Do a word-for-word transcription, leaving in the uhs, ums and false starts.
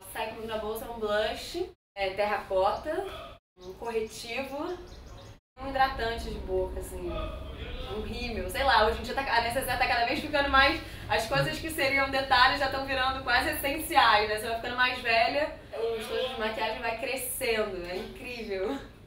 sai comigo na bolsa um blush, é, terracota, um corretivo, um hidratante de boca, assim, um rímel, sei lá, hoje em dia tá, a necessidade tá cada vez ficando mais, as coisas que seriam detalhes já estão virando quase essenciais, né? Você vai ficando mais velha, os tons de maquiagem vai crescendo, é incrível.